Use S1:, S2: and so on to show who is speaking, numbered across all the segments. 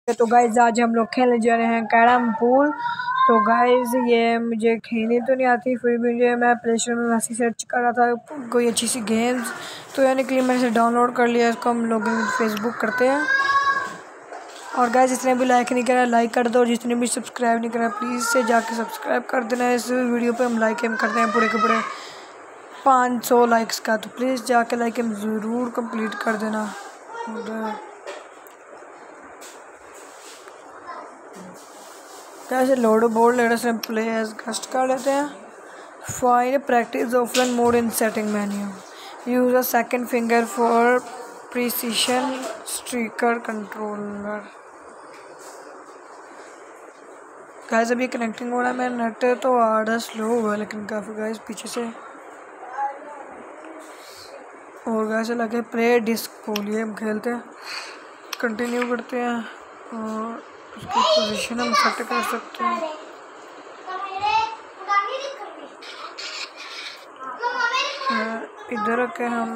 S1: तो गाइज आज हम लोग खेलने जा रहे हैं कैरम पूल। तो गाइज ये मुझे खेलनी तो नहीं आती, फिर भी मैं प्ले स्टोर में वैसे सर्च कर रहा था कोई अच्छी सी गेम्स, तो यानी कि मैंने इसे डाउनलोड कर लिया। इसको हम लोग फेसबुक करते हैं। और गाइज जिसने भी लाइक नहीं करा लाइक कर दो, और जिसने भी सब्सक्राइब नहीं करा प्लीज़ से जाके सब्सक्राइब कर देना। इस वीडियो पर हम लाइक एम करते हैं पूरे के पूरे 500 लाइक्स का, तो प्लीज़ जाके लाइक एम ज़रूर कंप्लीट कर देना। कैसे लोड बोर्ड ले रहे हैं, प्ले एज गेस्ट कर लेते हैं। Fine practice offline mode in setting menu, use a second finger for precision striker controller. Guys अभी कनेक्टिंग हो रहा है, मेरा नेट तो आ रहा स्लो हुआ है लेकिन काफ़ी गाइस पीछे से। और गाइस लगे प्ले डिस्क खोलिए, हम खेलते हैं, कंटिन्यू करते हैं और उसकी पोजीशन हम सेट कर सकते हैं। इधर रखे हम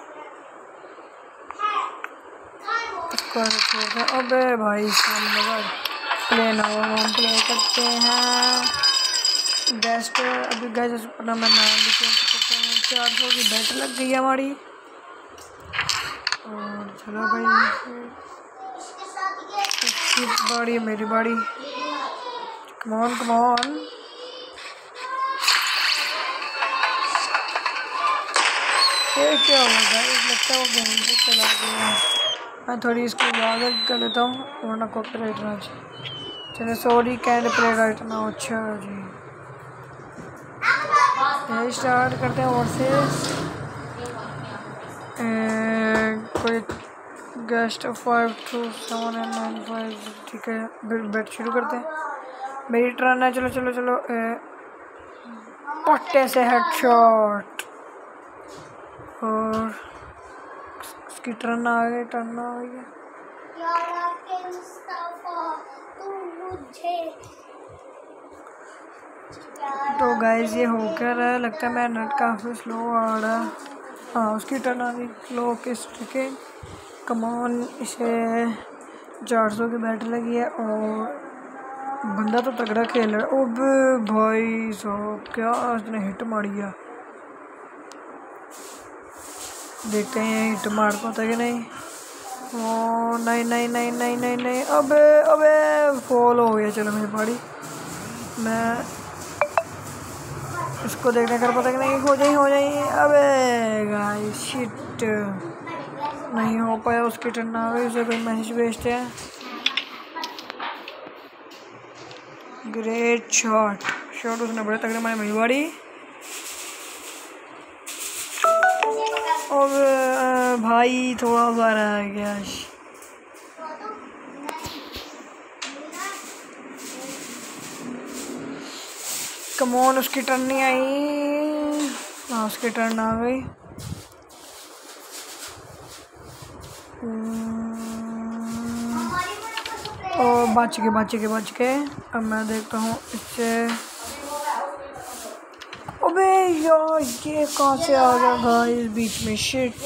S1: इसको छोड़ते हैं। अबे भाई प्ले ना हो, हम प्ले करते हैं। गेस्ट अभी गैस अपना मैं नाम भी चेंज करते हैं। 400 की बैट लग गई हमारी। और चलो भाई बाड़ी है, मेरी बाड़ी। कमॉन कमॉन, ये क्या हुआ गाइस, लगता है वो गेम से चला गया। मैं थोड़ी इसको इजाज़त कर लेता हूँ वरना कॉपीराइट ना चाहिए। चलो सॉरी कैन प्ले राइट ना। अच्छा जी यही स्टार्ट करते हैं वर्सेस कोई गेस्ट 5 2 7 9 5। ठीक है बैट शुरू करते हैं। मेरी टर्न है, चलो चलो चलो। पट्टे से हेडशॉट, और उसकी टर्न आ गई, टर्न आ गई। तो गाइस ये हो क्या रहा है, लगता है मेरा नेट काफ़ी स्लो आ रहा है। हाँ उसकी टर्न आ गई। स्लो किस के कमॉन, इसे 400 की बैट लगी है और बंदा तो तगड़ा खेल रहा है। अब भाई साहब क्या उसने हिट मारी है, देखते हैं हिट मार पाता है कि नहीं। ओ नहीं नहीं नहीं नहीं नहीं नहीं, अबे अबे फॉल हो गया। चलो मेरी बारी, मैं इसको देखने कर पाता कि नहीं। हो जाए। अबे गाइस शिट, नहीं हो पाया। उसकी टर्न आ गई, उसे कोई मैसेज भेजते हैं। ग्रेट शॉट उसने बड़े तगड़े मारे। मेरी बारी, और भाई थोड़ा बार आ गया। कमॉन, उसकी टर्न नहीं आई। हाँ उसकी टर्न आ गई। और बच के। अब मैं देखता हूँ इससे। अबे यार ये कहाँ से आ गया गाइस बीच में, शिट।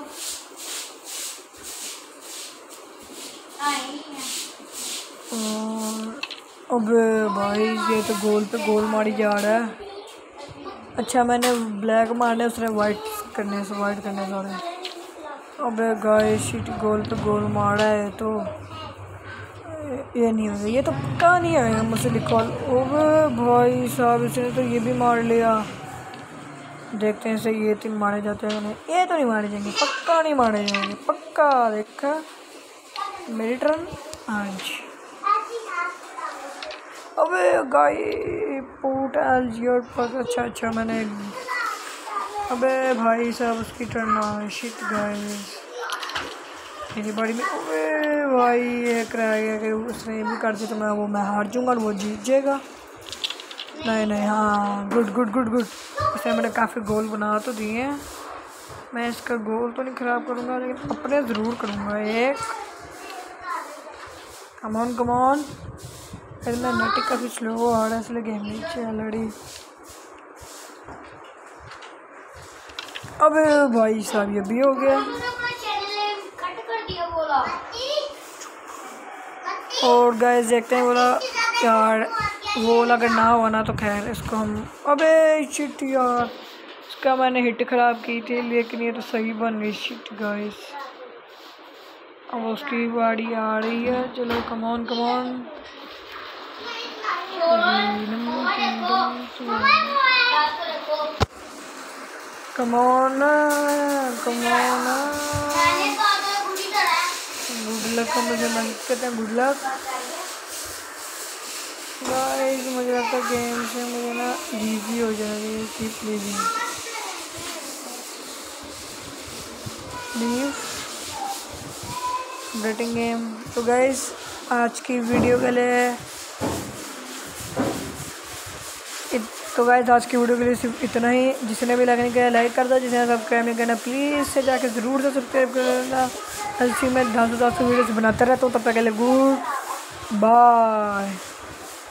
S1: अबे भाई ये तो गोल पे गोल मारी जा रहा है। अच्छा मैंने ब्लैक मारने, उसने वाइट करने सारे। अबे गाइस शिट, गोल पे गोल मारा है तो ये नहीं होगा, ये तो पक्का नहीं आएगा मुझसे लिखा। अबे भाई साहब इसने तो ये भी मार लिया। देखते हैं इसे ये 3 मारे जाते हैं नहीं। ये तो नहीं मारे जाएंगे, पक्का नहीं मारे जाएंगे, पक्का। देखा मेरी टर्न। हाँ जी। अबे गाय पोर्ट एल्जियर पर। अच्छा मैंने, अबे भाई साहब उसकी टर्न आ। शिट गाइस मेरी बारी में। अबे भाई ये कराया गया कि उसने ये भी कर दिया तो मैं हार जाऊंगा और वो जीत जाएगा। नहीं हाँ गुड। इसने मैंने काफ़ी गोल बना तो दिए हैं। मैं इसका गोल तो नहीं ख़राब करूँगा लेकिन अपने ज़रूर करूँगा एक। कमॉन। फिर मैं नेट काफ़ी स्लो आ रहा है इसलिए गेम नहीं चल रही। अबे भाई साहब ये भी हो गया। और गाइस देखते हैं बोला यार वो अगर ना हुआ ना तो खैर इसको हम अबे शिट यार इसका मैंने हिट ख़राब की थी लेकिन ये तो सही बन गई। शिट गाइस अब उसकी बारी आ रही है। चलो come on come on come on come on good luck का मुझे मन कहते हैं गुड लक गाइस। मुझे लगता है गेम से मुझे ना इजी हो जाएगी। Keep leaving leave betting game. तो गाइस आज की वीडियो के लिए सिर्फ इतना ही। जिसने भी लाइक नहीं किया लाइक कर दो, जिसने सब्सक्राइब नहीं करना प्लीज़ से जाके ज़रूर से सब्सक्राइब कर देना। ऐसी मैं 10 वीडियोस बनाता रहता हूँ। तब तक के लिए गुड बाय।